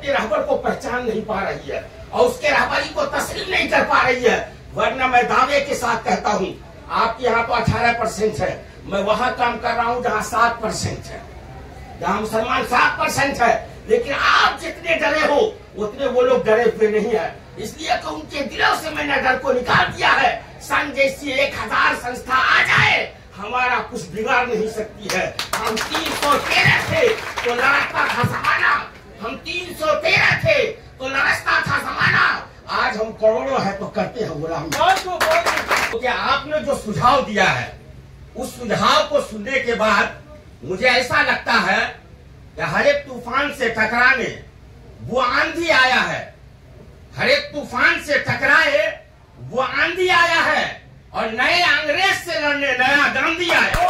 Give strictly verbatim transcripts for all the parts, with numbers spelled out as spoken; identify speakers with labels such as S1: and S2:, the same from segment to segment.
S1: के रहबर को पहचान नहीं पा रही है और उसके रहबरी को तस्लीम नहीं कर पा रही है। वरना मैं दावे के साथ कहता हूँ, आपके यहाँ तो अठारह परसेंट है, मैं वहां काम कर रहा हूँ जहाँ सात परसेंट है, जहाँ मुसलमान सात परसेंट है। लेकिन आप जितने डरे हो उतने वो लोग डरे हुए नहीं है। इसलिए तो उनके दिलों से मैंने डर को निकाल दिया है। सन जैसी एक हजार संस्था आ जाए, हमारा कुछ बिगाड़ नहीं सकती है। हम तीन सौ तेरह थे तो लड़ता था जमाना, हम तीन सौ तेरह थे तो लड़ता था जमाना। आज हम करोड़ों है तो करते हैं गुलामी। तो क्या आपने जो सुझाव दिया है, उस सुझाव को सुनने के बाद मुझे ऐसा लगता है कि हर एक तूफान से टकराने वो आंधी आया है, हर एक तूफान से टकराए वो आंधी आया है, और नए अंग्रेज से लड़ने नया गांधी आया।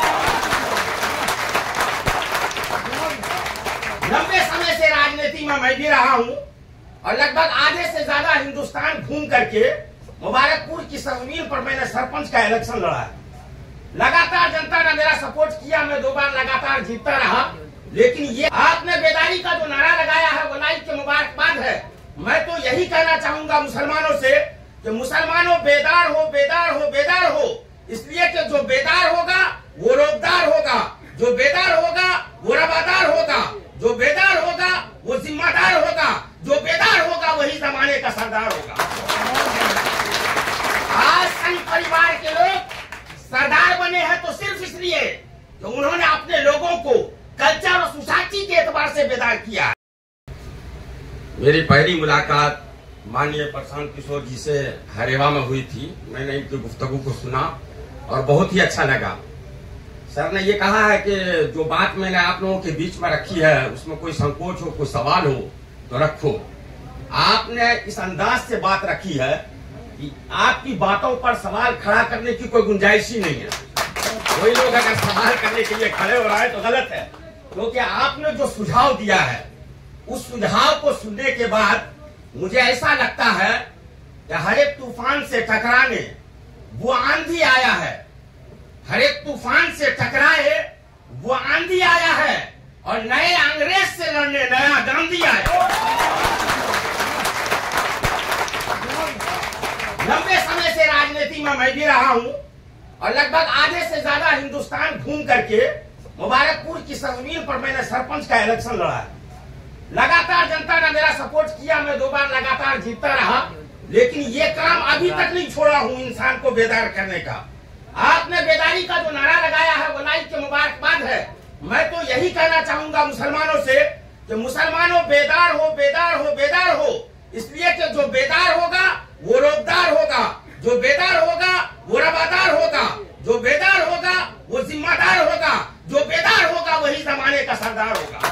S1: लंबे समय से राजनीति में मैं भी रहा हूं और लगभग आधे से ज्यादा हिंदुस्तान घूम करके मुबारकपुर की सरजमीन पर मैंने सरपंच का इलेक्शन लड़ा है। लगातार जनता ने मेरा सपोर्ट किया, मैं दो बार लगातार जीतता रहा। लेकिन ये आपने बेदारी का जो नारा लगाया है वो लाइक के मुबारकबाद है। मैं तो यही कहना चाहूंगा मुसलमानों से कि मुसलमानों बेदार हो, बेदार हो, बेदार हो। इसलिए कि जो बेदार होगा वो रोबदार होगा, जो बेदार होगा वो रवादार होगा, जो बेदार होगा वो जिम्मेदार होगा, जो बेदार होगा वही जमाने का सरदार होगा। आज संघ परिवार के लोग सरदार बने हैं तो सिर्फ इसलिए कि उन्होंने अपने लोगों को कल्चर और सोसाइटी के एतबार से बेदार किया। मेरी पहली मुलाकात माननीय प्रशांत किशोर जी से हरेवा में हुई थी। मैंने इनकी गुफ्तगू को सुना और बहुत ही अच्छा लगा। सर ने ये कहा है कि जो बात मैंने आप लोगों के बीच में रखी है उसमें कोई संकोच हो, कोई सवाल हो तो रखो। आपने इस अंदाज से बात रखी है कि आपकी बातों पर सवाल खड़ा करने की कोई गुंजाइश ही नहीं है। कोई लोग अगर सवाल करने के लिए खड़े हो रहा है तो गलत है, क्योंकि आपने जो सुझाव दिया है उस सुझाव को सुनने के बाद मुझे ऐसा लगता है कि हर एक तूफान से टकराने वो आंधी आया है, हर एक तूफान से टकराए वो आंधी आया है, और नए अंग्रेज से लड़ने नया गांधी आया। लंबे समय से राजनीति में मैं भी रहा हूं और लगभग आधे से ज्यादा हिंदुस्तान घूम करके मुबारकपुर की सरजमीन पर मैंने सरपंच का इलेक्शन लड़ा है। लगातार जनता ने मेरा सपोर्ट किया, मैं दो बार लगातार जीतता रहा। लेकिन ये काम अभी तक नहीं छोड़ा हूं इंसान को बेदार करने का। आपने बेदारी का जो नारा लगाया है वो लाइक के मुबारकबाद है। मैं तो यही कहना चाहूंगा मुसलमानों से कि मुसलमानों बेदार हो, बेदार हो, बेदार हो। इसलिए कि जो बेदार होगा वो रोबदार होगा, जो बेदार होगा वो रवादार होगा, जो बेदार होगा वो जिम्मेदार होगा, जो बेदार होगा वही जमाने का सरदार होगा।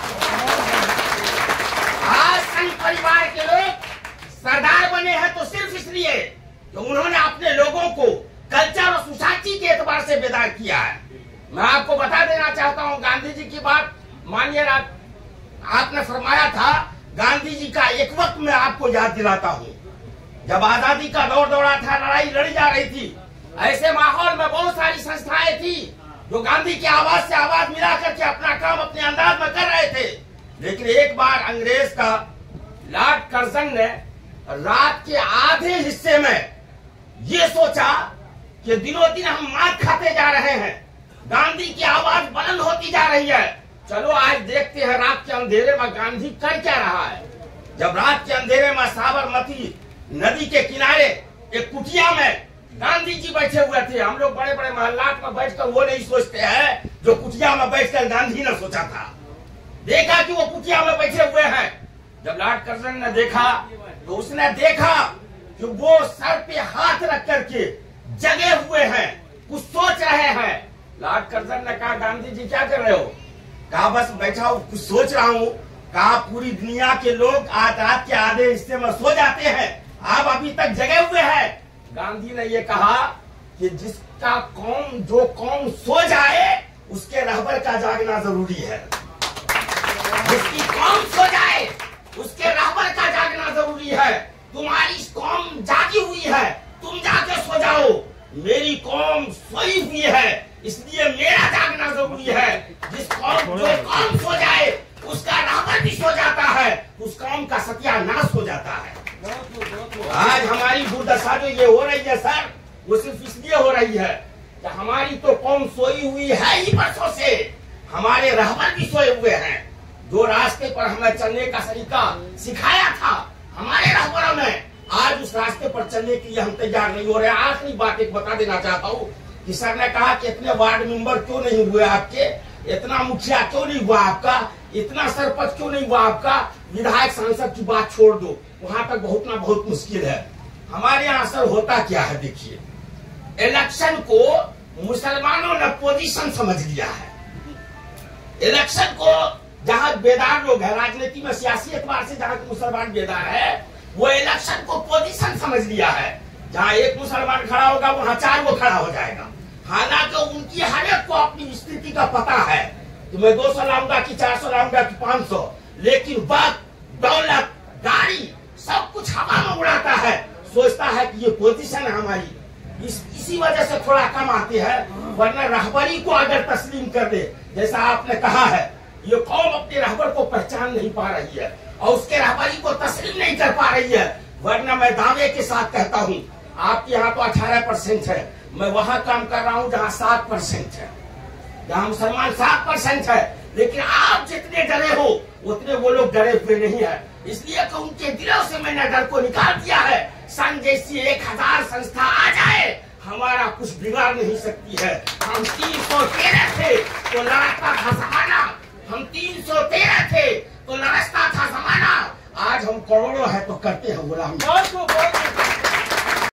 S1: आज संघ परिवार के लोग सरदार बने हैं तो सिर्फ इसलिए कि उन्होंने अपने लोगों को कल्चर और सोसाइटी के एतबार से बेदार किया है। मैं आपको बता देना चाहता हूं गांधी जी की बात। माननीय आपने फरमाया था, गांधी जी का एक वक्त मैं आपको याद दिलाता हूं, जब आजादी का दौर दौड़ा था, लड़ाई लड़ी जा रही थी, ऐसे माहौल में बहुत सारी संस्थाएं थी जो गांधी की आवाज से आवाज मिला करके अपना काम अपने अंदाज में कर रहे थे। लेकिन एक बार अंग्रेज का लॉर्ड कर्जन ने रात के आधे हिस्से में ये सोचा कि दिनों दिन हम मार खाते जा रहे हैं, गांधी की आवाज बुलंद होती जा रही है, चलो आज देखते हैं रात के अंधेरे में गांधी कर क्या रहा है। जब रात के अंधेरे में साबरमती नदी के किनारे एक कुटिया में गांधी जी बैठे हुए थे। हम लोग बड़े बड़े महल्लात में बैठकर वो नहीं सोचते हैं जो कुटिया में बैठकर गांधी ने सोचा था। देखा कि वो कुटिया में बैठे हुए हैं। जब लॉर्ड कर्जन ने देखा तो उसने देखा कि वो सर पे हाथ रख करके जगे हुए हैं, कुछ सोच रहे हैं। लॉर्ड कर्जन ने कहा, गांधी जी क्या कर रहे हो? कहा बस बैठा हूं, कुछ सोच रहा हूं। कहा पूरी दुनिया के लोग आज रात के आधे हिस्से में सो जाते हैं, आप अभी तक जगे हुए हैं। गांधी ने ये कहा कि जिसका कौम जो कौम सो जाए उसके रहबर का जागना जरूरी है। जिसकी कौम सो जाए उसके रहबर का जागना जरूरी है। तुम्हारी कौम जागी हुई है, तुम जाके सो जाओ। मेरी कौम सोई हुई है, इसलिए मेरा जागना जरूरी है। जिस कौम जो कौम सो जाए उसका रहबर भी सो जाता है, उस कौम कौम का सत्यानाश हो जाता है। आज हमारी दुर्दशा जो ये हो रही है सर, वो सिर्फ इसलिए हो रही है कि हमारी तो कौम सोई हुई है ही बरसों से। हमारे रहबर भी सोए हुए हैं। जो रास्ते पर हमें चलने का सलीका सिखाया था हमारे रहबरों ने, आज उस रास्ते पर चलने के लिए हम तैयार नहीं हो रहे। आखिरी बात एक बता देना चाहता हूँ कि सर ने कहा कि इतने वार्ड मेंबर क्यों नहीं हुए आपके, इतना मुखिया क्यों नहीं हुआ आपका, इतना सरपंच क्यों नहीं हुआ आपका, विधायक सांसद की बात छोड़ दो, वहां तक बहुत ना बहुत मुश्किल है। हमारे यहाँ सर होता क्या है, देखिए इलेक्शन को मुसलमानों ने पोजीशन समझ लिया है। इलेक्शन को जहां बेदार लोग हैं, राजनीति में सियासी एतबार से जहां मुसलमान बेदार है, वो इलेक्शन को पोजीशन समझ लिया है। जहां एक मुसलमान खड़ा होगा वहां चार वो खड़ा हो जाएगा। हालांकि उनकी हर एक को अपनी स्थिति का पता है कि मैं दो सौ लाऊंगा कि चार सौ लाऊंगा कि पांच सौ, लेकिन वक्त, दौलत, गाड़ी सब कुछ हवा में उड़ाता है। सोचता है कि ये पोजीशन है हमारी, इस, इसी वजह से थोड़ा कम आते हैं। वरना रहबरी को अगर तस्लीम कर दे, जैसा आपने कहा है, ये कौम अपने रहबर को पहचान नहीं पा रही है और उसके रहबरी को तस्लीम नहीं कर पा रही है। वरना मैं दावे के साथ कहता हूँ, आपके यहाँ तो अठारह परसेंट है, मैं वहां काम कर रहा हूँ जहाँ सात परसेंट है, जहाँ मुसलमान सात परसेंट है। लेकिन आप जितने डरे हो उतने वो लोग डरे हुए नहीं है। इसलिए कि उनके दिलों से मैंने डर को निकाल दिया है। संघ जैसी एक हजार संस्था आ जाए, हमारा कुछ बिगाड़ नहीं सकती है। हम तीन सौ तेरह थे तो लड़ता था जमाना, हम तीन सौ तेरह थे तो लड़ता था जमाना। आज हम करोड़ों है तो करते हैं गुलामी।